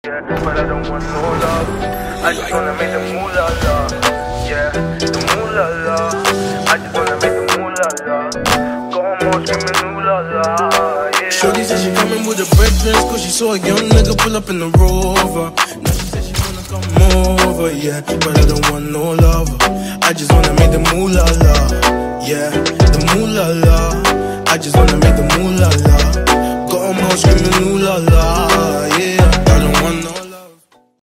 Yeah, but I don't want no love. I just wanna make the moolah la. Yeah, the moolah la. I just wanna make the moolah la. Go on screaming ooh la la. Yeah. Shorty said she coming with her brethren, cause she saw a young nigga pull up in the Rover. Now she said she wanna come over, yeah, but I don't want no lover. I just wanna make the moolah la. Yeah, the moolah la. I just wanna make the moolah la. Go on screaming ooh la la.